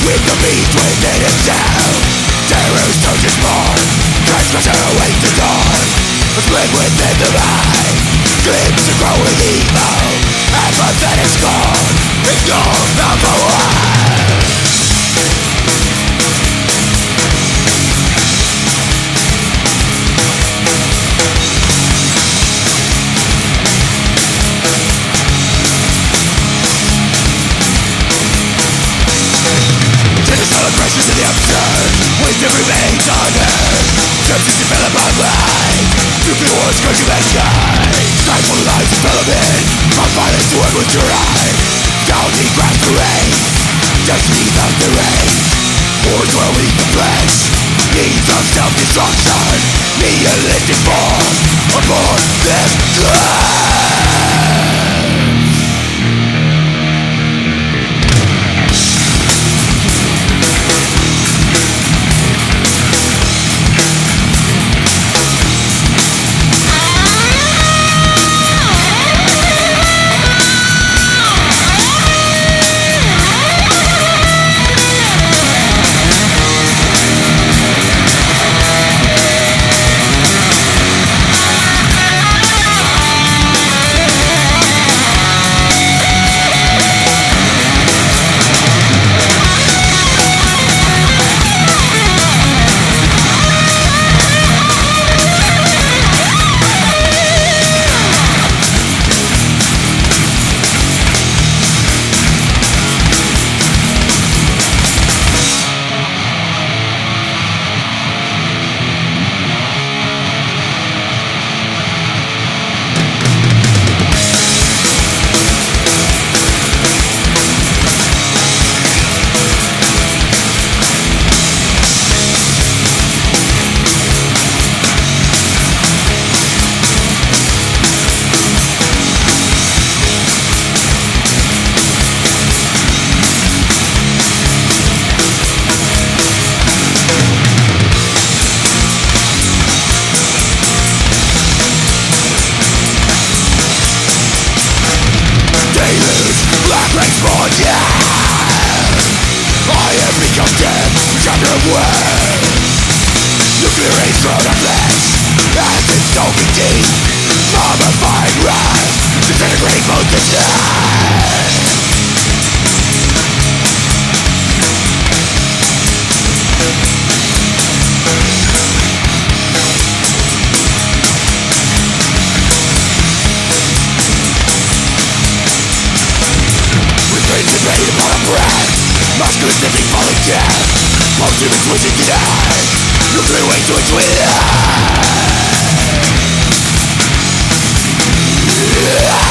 with the beast within himself. Terror's turns his mark, transgressor awaits the dawn. A split within the mind, glimpse of growing evil. Apathetic scorn, ignore the power. Pressures of the absurd, wisdom remains unheard. Senses develop online, nuclear wars scourging mankind. Stifle lives development, from violence to endless tyranny. Bounty grasps the reins, destiny without the reins. Wars dwell beneath the flesh, needs of self-destruction. Nihilistic form, upon them glass. I have become dead, chapter of war. Nuclear rage thrown of flesh, as it's soaking deep. Mummifying wrath, disintegrating both the dead. Debate upon a breath, muscular sniffing, falling death. Most humans wishing to die, nuclear way to its will.